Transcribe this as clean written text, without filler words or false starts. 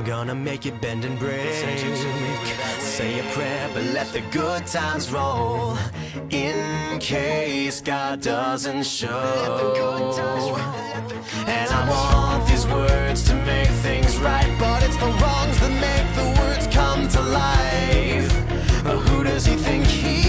I'm gonna make it bend and break. Say a prayer, but let the good times roll, in case God doesn't show. And I want these words to make things right, but it's the wrongs that make the words come to life. Who does he think he